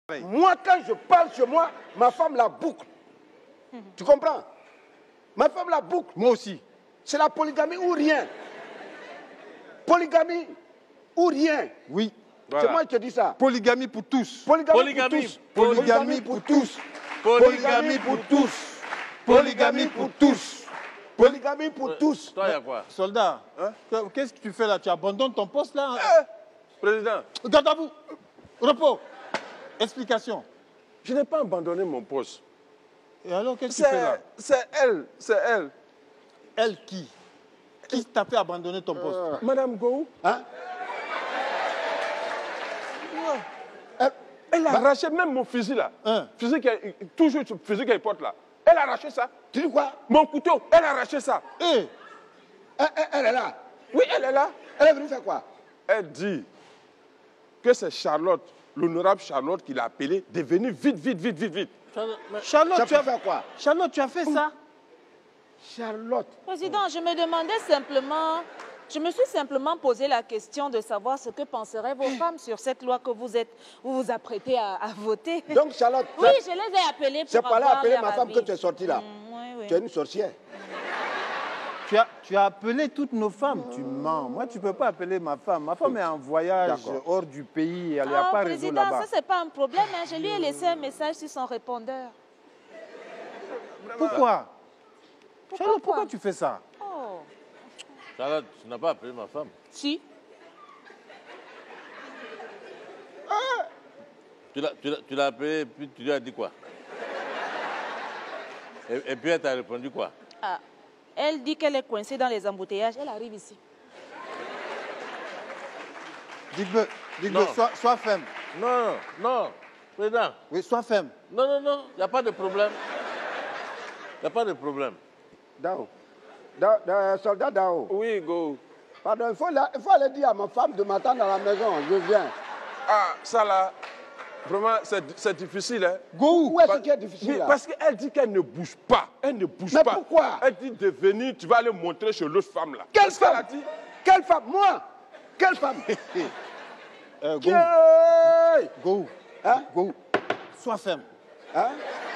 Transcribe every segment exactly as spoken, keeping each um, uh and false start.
Moi, quand je parle chez moi, ma femme la boucle. Mmh. Tu comprends? Ma femme la boucle. Moi aussi. C'est la polygamie ou rien. Polygamie ou rien. Oui. Voilà. C'est moi qui te dis ça. Polygamie pour tous. Polygamie, Polygamie pour tous. Polygamie pour tous. Polygamie pour tous. Polygamie pour tous. Polygamie pour tous. Toi, il y a quoi? Soldat, hein? Qu'est-ce que tu fais là? Tu abandonnes ton poste là? Eh, président. Garde à vous. Repos. Explication. Je n'ai pas abandonné mon poste. Et alors, qu'est-ce que tu fais là? C'est elle, c'est elle. Elle qui? Qui t'a fait abandonner ton poste? euh, Madame Gou. Hein? Elle, elle a bah, arraché même mon fusil là. Hein? Fusil qu'elle, toujours ce fusil qu'elle porte là. Elle a arraché ça. Tu dis quoi? Mon couteau, elle a arraché ça. Et elle, elle, elle est là? Oui, elle est là. Elle est venue faire quoi? Elle dit que c'est Charlotte, l'honorable Charlotte qui l'a appelée, de venir vite, vite, vite, vite, vite. Charlotte, Charlotte tu as fait quoi? Charlotte, tu as fait ça? Charlotte. Président, je me demandais simplement, je me suis simplement posé la question de savoir ce que penseraient vos femmes sur cette loi que vous êtes, vous vous apprêtez à, à voter. Donc Charlotte, oui, je les ai appelées pour c'est pas là avoir appeler leur ma femme avis. que tu es sortie là. Mmh, oui, oui. Tu es une sorcière. Tu as, tu as appelé toutes nos femmes, tu mens. Moi, tu ne peux pas appeler ma femme. Ma femme est en voyage hors du pays, elle n'y a ah, pas réseau là-bas. Président, ça, c'est pas un problème. Hein. Je lui ai laissé un message sur son répondeur. Pourquoi? Pourquoi, Charlotte, pourquoi tu fais ça? Oh. Charlotte, tu n'as pas appelé ma femme? Si. Ah. Tu l'as appelé, puis tu lui as dit quoi? et, et puis elle t'a répondu quoi? Ah. Elle dit qu'elle est coincée dans les embouteillages. Elle arrive ici. Dites-le, dites-le, sois, sois ferme. Non, non, président. Oui, sois ferme. Non, non, non, il n'y a pas de problème. Il n'y a pas de problème. Dao. Da, da, soldat Dao. Oui, go. Pardon, il faut, la, il faut aller dire à ma femme de m'attendre à la maison. Je viens. Ah, ça là, vraiment, c'est difficile. Hein? Go, où est-ce qui est difficile oui, là? Parce qu'elle dit qu'elle ne bouge pas. Elle ne bouge Mais pas. Pourquoi? Elle dit de venir, tu vas aller montrer chez l'autre femme là. Quelle femme? Dit? Quelle femme? Moi? Quelle femme? euh, Go. Yeah. Go. Hein? Go. Sois ferme. Hein?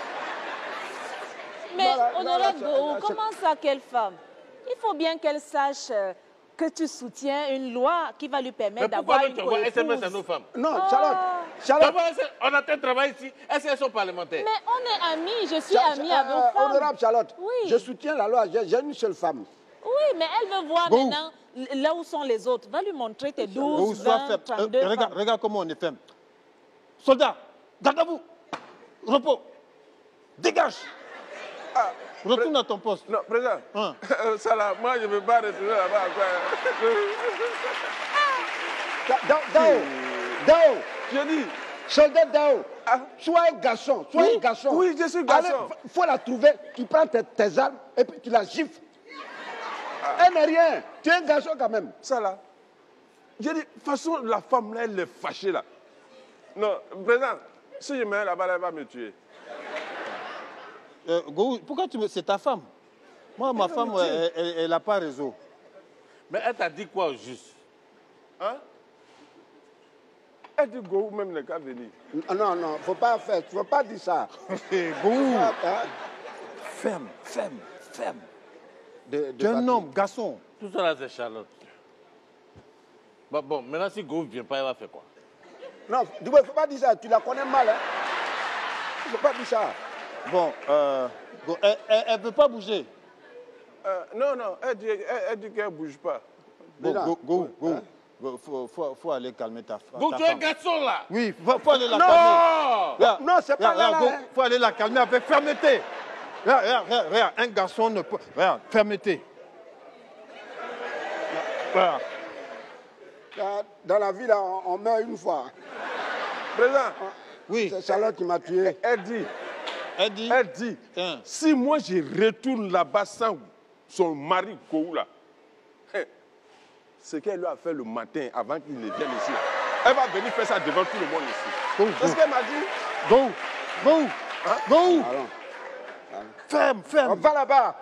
Mais là, honorable là, là, Go, là, comment ça, quelle femme? Il faut bien qu'elle sache euh, que tu soutiens une loi qui va lui permettre d'avoir une pourquoi tu envoies S M S à nos femmes? Non, oh. Charlotte. Charlotte. On a tel travail ici. Est-ce qu'elles sont parlementaires? Mais on est amis, je suis Cha amie euh, à vos femmes. Honorable Charlotte, oui. Je soutiens la loi. J'ai une seule femme. Oui, mais elle veut voir Go. maintenant là où sont les autres. Va lui montrer tes Go, douze, sois vingt, ferme. trente-deux Euh, regarde, femmes. regarde comment on est ferme. Soldat, garde à vous. Repos. Dégage. Ah, Retourne à ton poste. Non, président. Hein? Ça là, moi je ne veux pas retourner là-bas. Dao, Dao, Dao. Je dis. Soldat Dao, Ah. sois un garçon, sois Oui, un garçon. oui, je suis garçon. Il faut la trouver, tu prends tes, tes armes et puis tu la gifles. Ah. Elle n'est rien, tu es un garçon quand même. Ça là. Je dis, de toute façon, la femme là, elle est fâchée là. Non, président, si je mets là-bas, elle va me tuer. Euh, Go, pourquoi tu me... C'est ta femme. Moi, ma femme, elle n'a pas réseau. Mais elle t'a dit quoi au juste? Hein? Elle dit go même ne qu'à venir. Non, non, faut pas faire, il ne faut pas dire ça. Go. Hein? Ferme, ferme, ferme. De, de Tu es un papier. homme, garçon. Tout ça là, c'est Charlotte. Bon, bon, maintenant si Go ne vient pas, elle va faire quoi? Non, il ne faut pas dire ça, tu la connais mal. Hein? Il ne faut pas dire ça. Bon, euh, Go, elle ne veut pas bouger. Euh, non, non, elle dit qu'elle elle dit qu'elle ne bouge pas. Bon, Déjà. Go, Go, Go. Hein? Il faut, faut, faut aller calmer ta, ta Go, ta tu es un femme. garçon là. Oui, il faut, faut aller la Non! calmer. Regarde, Non, c'est pas regarde, là, regarde, là, Go, hein. faut aller la calmer avec fermeté. Regarde, regarde, regarde, regarde, un garçon ne peut... Regarde, fermeté. Regarde. Dans la vie, là, on, on meurt une fois. Président, Oui, C'est Charlotte qui m'a tué. elle dit, elle dit... elle dit, Hein. si moi je retourne là-bas sans son mari Go là, hein, ce qu'elle lui a fait le matin avant qu'il ne vienne ici, elle va venir faire ça devant tout le monde ici. Go, C'est ce go, qu'elle m'a dit. go, go, go. Allons. Ferme, On ferme. va là-bas.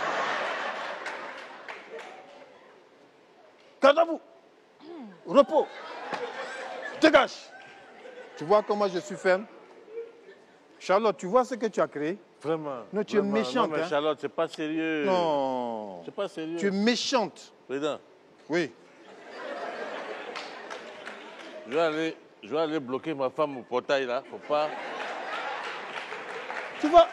Garde à vous. Repos. Dégage. Tu vois comment je suis ferme? Charlotte, tu vois ce que tu as créé? Vraiment. Non, tu es vraiment. méchante. Non, mais hein. Charlotte, c'est pas sérieux. Non. C'est pas sérieux. Tu es méchante. Président, Oui. je vais aller, je vais aller bloquer ma femme au portail là. Faut pas. Tu vois?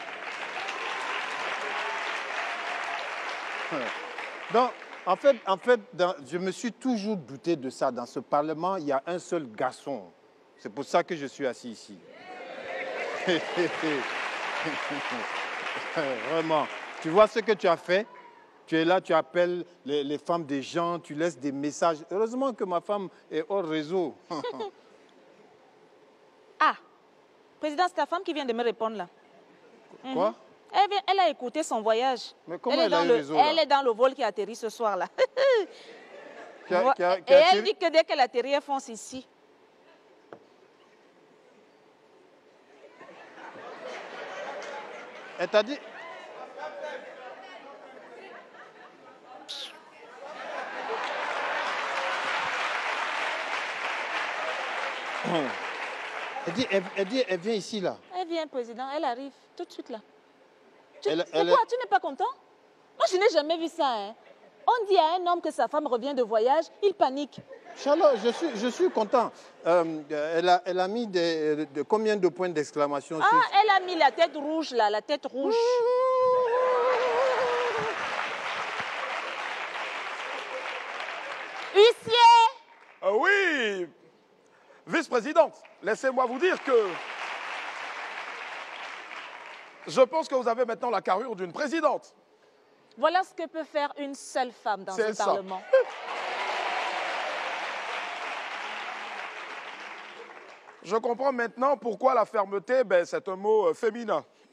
Donc, en fait, en fait dans, je me suis toujours douté de ça. Dans ce Parlement, il y a un seul garçon. C'est pour ça que je suis assis ici. Vraiment. Tu vois ce que tu as fait? Tu es là, tu appelles les, les femmes des gens, tu laisses des messages. Heureusement que ma femme est hors réseau. Ah, président, c'est ta femme qui vient de me répondre là. Quoi? Elle, vient, elle a écouté son voyage. Mais comment elle, est elle a dans eu le, raison, là? elle est dans le vol qui atterrit ce soir là. Qui a- Vo- qui a- qui Et a elle atterri- dit que dès qu'elle atterrit, elle fonce ici. Elle t'a dit... Elle dit, elle, elle dit, elle vient ici, là. Elle vient, président, elle arrive tout de suite là. Tu, Elle- c'est elle quoi, est- tu n'es pas content? Moi, je n'ai jamais vu ça. Hein. On dit à un homme que sa femme revient de voyage, il panique. Charlotte, je suis, je suis content. Euh, elle, a, elle a mis des, de, combien de points d'exclamation Ah, sur... elle a mis la tête rouge là, la tête rouge. Huissier! Ah oui, vice-présidente, laissez-moi vous dire que je pense que vous avez maintenant la carrure d'une présidente. Voilà ce que peut faire une seule femme dans C'est ce ça. Parlement. Je comprends maintenant pourquoi la fermeté, ben, c'est un mot euh, féminin.